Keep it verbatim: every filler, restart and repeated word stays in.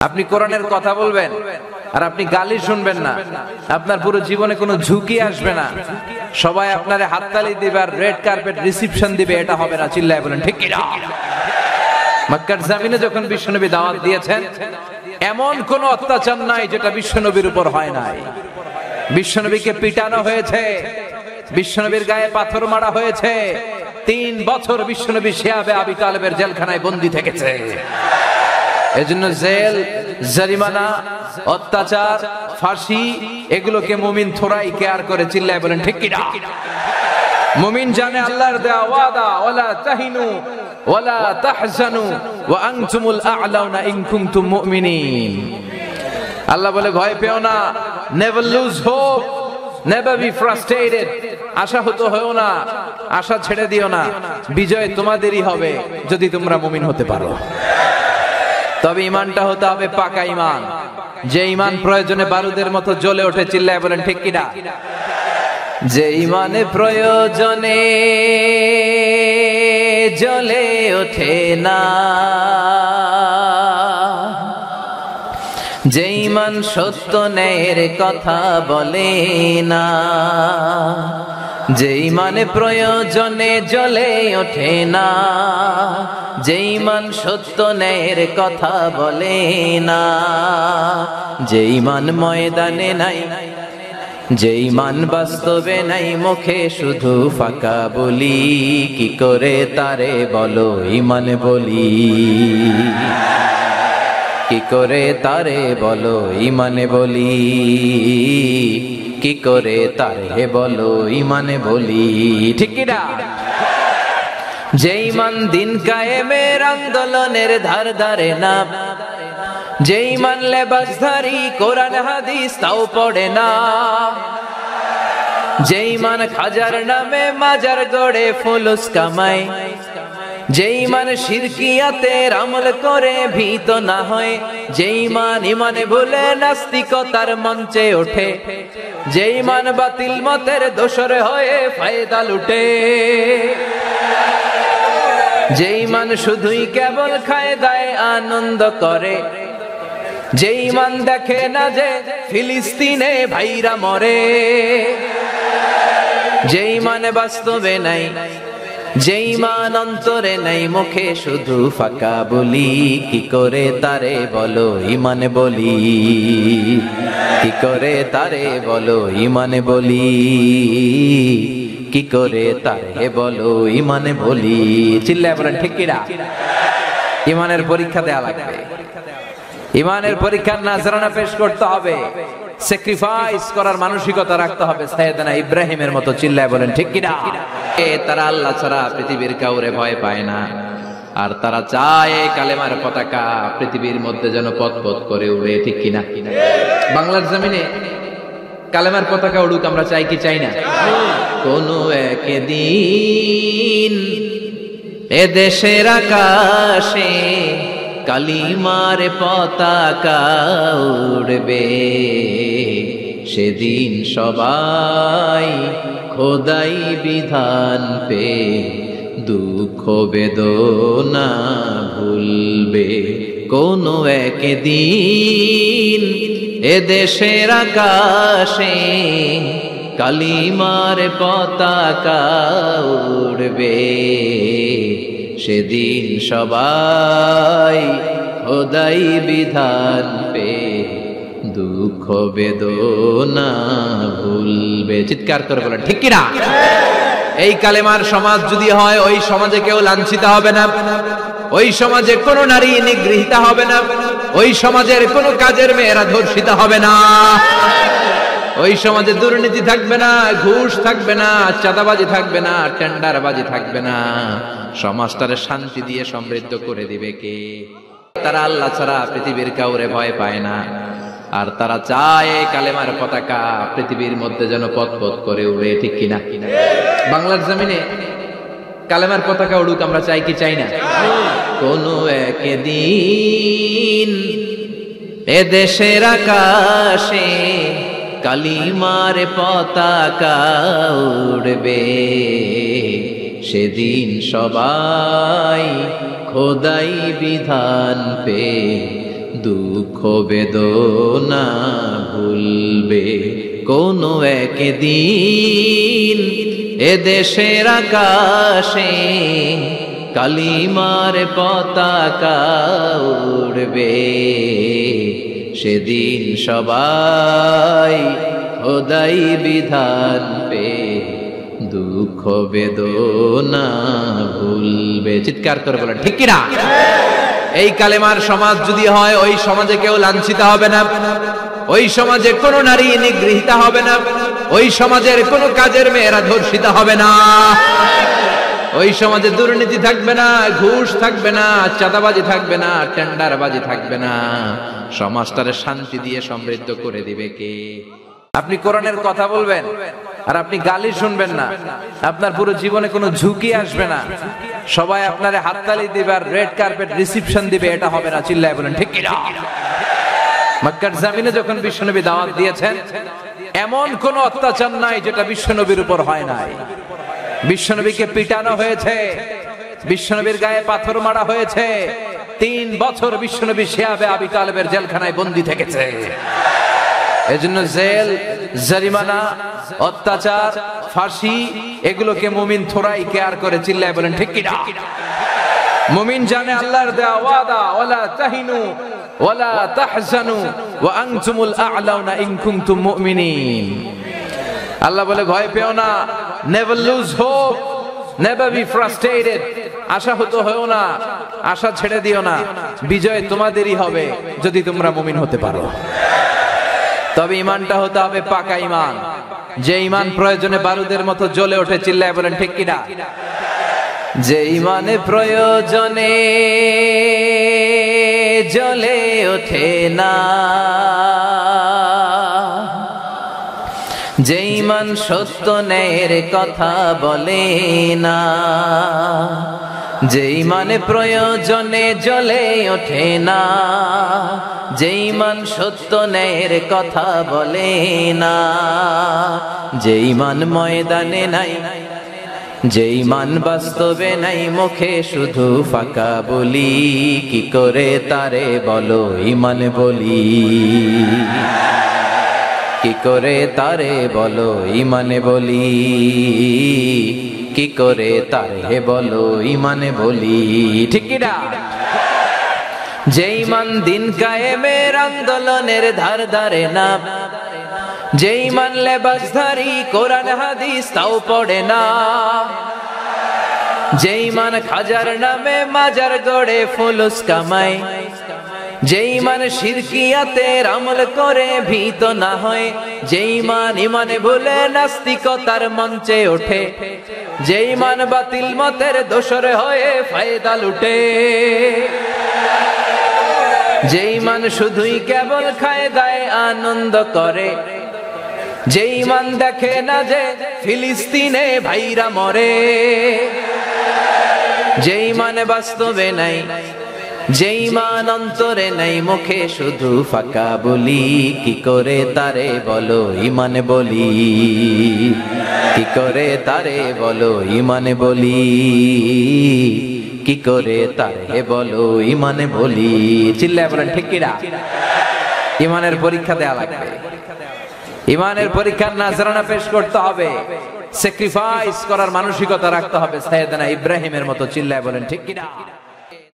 আপনি কোরআনের কথা বলবেন আর আপনি গালি শুনবেন না, আপনার পুরো জীবনে কোনো ঝুঁকি আসবে না, সবাই আপনারে হাততালি দিবে আর রেড কার্পেট রিসেপশন দিবে, এটা হবে না। চিল্লায় বলেন ঠিক কি না? মক্কার জমিনে যখন বিশ্বনবী দাওয়াত দিয়েছেন, এমন কোন অত্যাচার নাই যেটা বিশ্বনবীর উপর হয় নাই। বিশ্বনবীকে পিটানো হয়েছে, বিশ্বনবীর গায়ে পাথর মারা হয়েছে, তিন বছর বিশ্বনবী শিয়াবে আবি তালেবের জেলখানায় বন্দী থেকেছে। এজন্য জেল, জরিমানা, অত্যাচার, ফাঁসি এগুলোকে মুমিন থোড়াই কেয়ার করে। চিল্লায় বলেন ঠিক কি না? মুমিন জানে আল্লাহর দেওয়া ওয়াদা, ওয়ালা তাহিনু ওয়ালা তাহজানু ওয়া আনতুমুল আ'লাউনা ইন কুনতুম মুমিনিন। আল্লাহ বলে ভয় পেও না, never lose hope, never be frustrated. আশাহত হও না, আশা ছেড়ে দিও না, বিজয় তোমাদেরই হবে যদি তোমরা মুমিন হতে পারো। তবে ইমানটা হতে হবে পাকা ইমান, যে ইমান প্রয়োজনে বারুদের মতো জ্বলে ওঠে। চিল্লায় বলেন ঠিক কি না? যে ইমানে প্রয়োজনে জ্বলে ওঠে না, যে ইমান সত্য ন্যায়ের কথা বলে না, যে ইমানে প্রয়োজনে জ্বলে ওঠে না, যে ইমান সত্য ন্যায়ের কথা বলে না, যে ইমান ময়দানে নাই, যে ইমান বাস্তবে নাই, মুখে শুধু ফাঁকা বলি, কি করে তারে বলো ইমান বলি, কি করে তারে বলো ইমানে বলি, কি করে তারে বলো ইমানে বলি। ঠিক কি না? যে ইমান দিন কায়েমের আন্দোলনের ধার ধারে না, যে ইমান লেবাসধারী কোরআন হাদিস তাও পড়ে না, যে ইমান খাজার নামে মাজার গড়ে ফুলুস কামায়, যে ইমান শিরকিয়াতের আমল করে ভীত না হয়, যে ইমান ইমানে ভুলে নাস্তিকতার মঞ্চে ওঠে, যে ইমান বাতিল মতের দোসর হয়ে ফায়দা লুটে, যে ইমান শুধুই কেবল খায় দায় আনন্দ করে, যে ইমান দেখে না যে ফিলিস্তিনে ভাইরা মরে, যে ইমান বাস্তবে নাই, যে ইমান অন্তরে নাই, মুখে শুধু ফাঁকা বলি, কি করে তারে বলো ইমানে বলি, কি করে তারে বলো ইমানে বলি, কি করে তারে বলো ইমানে বলি। চিল্লায় বলেন ঠিক কি না? ইমানের পরীক্ষা দেয়া লাগবে, ইমানের পরীক্ষার নাজরানা পেশ করতে হবে, স্যাক্রিফাইস করার মানসিকতা রাখতে হবে সাইয়েদনা ইব্রাহিমের মতো। চিল্লায় বলেন ঠিক কি না? তারা আল্লাহ ছাড়া পৃথিবীর কাউরে ভয় পায় না, আর তারা চায় কালেমার পতাকা পৃথিবীর মধ্যে যেন পথ পথ করে উড়ে। ঠিক কিনা? বাংলার জমিনে কালেমার পতাকা উড়ুক, আমরা চাই কি চাই না? কোনো একদিন এ দেশের আকাশে কালিমার পতাকা উড়বে, সেদিন সবাই খোদাই বিধান পে দুঃখ বেদনা ভুলবে। কোনো একদিন এ দেশের আকাশে কালিমার পতাকা উড়বে, সেদিন সবাই খোদাই বিধান পে দুঃখ বেদনা ভুলবে। চিৎকার করে বলেন ঠিক কি না? এই কালেমার সমাজ যদি হয়, ওই সমাজে কেউ লাঞ্ছিত হবে না, ওই সমাজে কোনো নারী নিগৃহীতা হবে না, ওই সমাজের কোনো কাজের মেয়েরা ধর্ষিত হবে না, ওই সমাজে দুর্নীতি থাকবে না, ঘুষ থাকবে না, চাঁদাবাজি থাকবে না, টেন্ডারবাজি থাকবে না। সমাজটারে শান্তি দিয়ে সমৃদ্ধ করে দিবে কে? তারা আল্লাহ ছাড়া পৃথিবীর কাউরে ভয় পায় না, আর তারা চায় কালেমার পতাকা পৃথিবীর মধ্যে যেন পথ পথ করে উড়ে। ঠিক কিনা? বাংলার জমিনে কালেমার পতাকা উড়ুক, আমরা চাই কি চাই না? কোনো একদিন এ দেশের আকাশে কালিমার পতাকা উড়বে, সেদিন সবাই খোদাই বিধান পে দুঃখ বেদনা ভুলবে কোনো একদিন। এদেশের আকাশে কালিমার পতাকা উড়বে, সেদিন সবাই খোদাই বিধান পে দুঃখ বেদনা ভুলবে। চিৎকার করে বলেন ঠিক কিনা? এই কালেমার সমাজ যদি হয়, ওই সমাজে কেউ লাঞ্ছিত হবে না, ওই সমাজে কোনো নারী নিগৃহীত হবে না, ওই সমাজের কোনো কাজের মেয়েরা ধর্ষিত হবে না, ওই সমাজে দুর্নীতি থাকবে না, ঘুষ থাকবে না, চাঁদাবাজি থাকবে না, টেন্ডারবাজি থাকবে না। সমাজটারে শান্তি দিয়ে সমৃদ্ধ করে দিবে কে? আপনি কোরআনের কথা বলবেন আর আপনি গালি শুনবেন না, আপনার পুরো জীবনে কোনো ঝুঁকি আসবে না, সবাই আপনারে হাততালি দিবে আর রেড কার্পেট রিসেপশন দিবে, এটা হবে না। চিল্লায় বলেন ঠিক কিনা? মক্কার জমিনে যখন বিশ্বনবী দাওয়াত দিয়েছেন, এমন কোন অত্যাচার নাই যেটা বিশ্বনবীর উপর হয় নাই। বিশ্বনবীকে পিটানো হয়েছে, বিশ্বনবীর গায়ে পাথর মারা হয়েছে, তিন বছর বিশ্বনবী শিয়াবে আবি তালেবের জেলখানায় বন্দী থেকেছে। এজন্য জেল, জরিমানা, অত্যাচার, ফাঁসি এগুলোকে মুমিন থোড়াই কেয়ার করে। চিল্লায় বলেন ঠিক কিনা? মুমিন জানে আল্লাহর দেওয়া ওয়াদা, ওয়ালা তাহিনু ওয়ালা তাহজানু ওয়া আনতুমুল আ'লাউনা ইন কুনতুম মুমিনিন। আল্লাহ বলে ভয় পেও না, never lose hope, never be frustrated. আশাহত হও না, আশা ছেড়ে দিও না, বিজয় তোমাদেরই হবে যদি তোমরা মুমিন হতে পারো। তবে ইমানটা হতে হবে পাকা ইমান, যে ইমান প্রয়োজনে বারুদের মতো জ্বলে ওঠে। চিল্লায় বলেন ঠিক কিনা? যে ইমানে প্রয়োজনে জ্বলে ওঠে না, যে ইমান সত্য ন্যায়ের কথা বলে না, যে ইমানে প্রয়োজনে জ্বলে ওঠে না, যে ইমান সত্য ন্যায়ের কথা বলে না, যে ইমান ময়দানে নাই, যে ইমান বাস্তবে নাই, মুখে শুধু ফাঁকা বলি, কি করে তারে বলো ইমান বলি, কি করে তারে বলো ইমানে বলি, কি করে তারে বলো ইমানে বলি। ঠিক কি না? যে ইমান দিন কায়েমের আন্দোলনের ধার ধারে না, যে ইমান লেবাসধারী কোরআন হাদিস তাও পড়ে না, যে ইমান খাজার নামে মাজার গড়ে ফুলুস কামায়, যে ইমান শিরকিয়াতের আমল করে ভীত না হয়, যে ইমান ইমানে ভুলে নাস্তিকতার মঞ্চে ওঠে, যে ইমান বাতিল মতের দোসর হয়ে ফায়দা লুটে, যে ইমান শুধুই কেবল খায় দায় আনন্দ করে, যে ইমান দেখে না যে ফিলিস্তিনে ভাইরা মরে, যে ইমান বাস্তবে নাই, যে ইমান অন্তরে নাই, মুখে শুধু ফাঁকা বলি, কি করে তারে বলো ইমানে বলি, কি করে তারে বলো ইমানে বলি, কি করে তারে বলো ইমানে বলি। চিল্লায় বলেন ঠিক কিনা? ইমানের পরীক্ষা দেয়া লাগবে, ইমানের পরীক্ষার নাজরানা পেশ করতে হবে, স্যাক্রিফাইস করার মানসিকতা রাখতে হবে সাইয়েদনা ইব্রাহিমের মতো। চিল্লায় বলেন ঠিক কিনা?